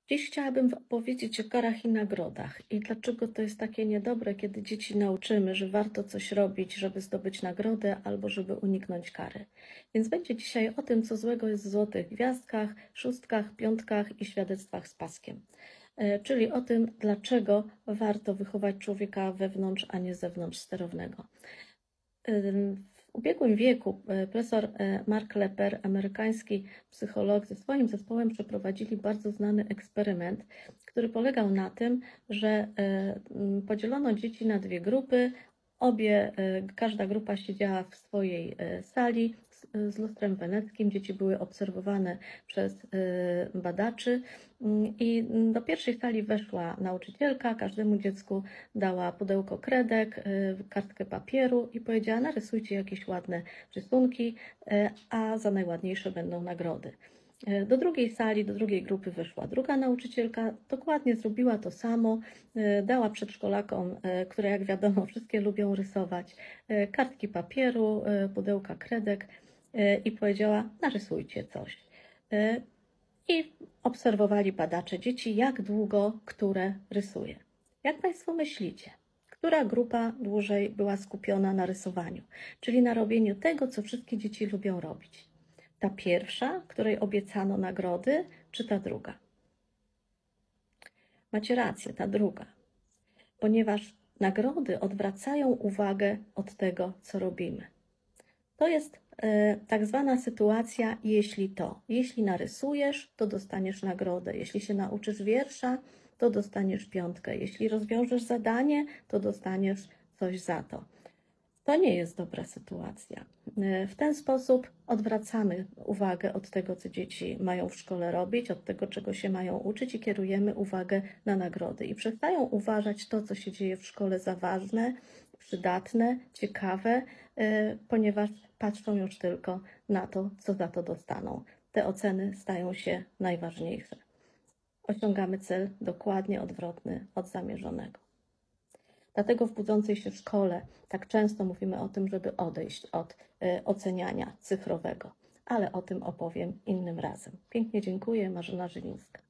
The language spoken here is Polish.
Dziś chciałabym opowiedzieć o karach i nagrodach i dlaczego to jest takie niedobre, kiedy dzieci nauczymy, że warto coś robić, żeby zdobyć nagrodę albo żeby uniknąć kary. Więc będzie dzisiaj o tym, co złego jest w złotych gwiazdkach, szóstkach, piątkach i świadectwach z paskiem. Czyli o tym, dlaczego warto wychować człowieka wewnątrz, a nie zewnątrz sterownego. W ubiegłym wieku profesor Mark Lepper, amerykański psycholog, ze swoim zespołem przeprowadzili bardzo znany eksperyment, który polegał na tym, że podzielono dzieci na dwie grupy. Każda grupa siedziała w swojej sali z lustrem weneckim. Dzieci były obserwowane przez badaczy i do pierwszej sali weszła nauczycielka, każdemu dziecku dała pudełko kredek, kartkę papieru i powiedziała: narysujcie jakieś ładne rysunki, a za najładniejsze będą nagrody. Do drugiej sali, do drugiej grupy weszła druga nauczycielka, dokładnie zrobiła to samo, dała przedszkolakom, które jak wiadomo wszystkie lubią rysować, kartki papieru, pudełka kredek i powiedziała: narysujcie coś. I obserwowali badacze dzieci, jak długo które rysuje. Jak Państwo myślicie, która grupa dłużej była skupiona na rysowaniu, czyli na robieniu tego, co wszystkie dzieci lubią robić? Ta pierwsza, której obiecano nagrody, czy ta druga? Macie rację, ta druga, ponieważ nagrody odwracają uwagę od tego, co robimy. To jest tak zwana sytuacja jeśli to. Jeśli narysujesz, to dostaniesz nagrodę. Jeśli się nauczysz wiersza, to dostaniesz piątkę. Jeśli rozwiążesz zadanie, to dostaniesz coś za to. To nie jest dobra sytuacja. W ten sposób odwracamy uwagę od tego, co dzieci mają w szkole robić, od tego, czego się mają uczyć i kierujemy uwagę na nagrody. I przestają uważać to, co się dzieje w szkole, za ważne, przydatne, ciekawe, ponieważ patrzą już tylko na to, co za to dostaną. Te oceny stają się najważniejsze. Osiągamy cel dokładnie odwrotny od zamierzonego. Dlatego w Budzącej się szkole tak często mówimy o tym, żeby odejść od oceniania cyfrowego. Ale o tym opowiem innym razem. Pięknie dziękuję, Marzena Żywińska.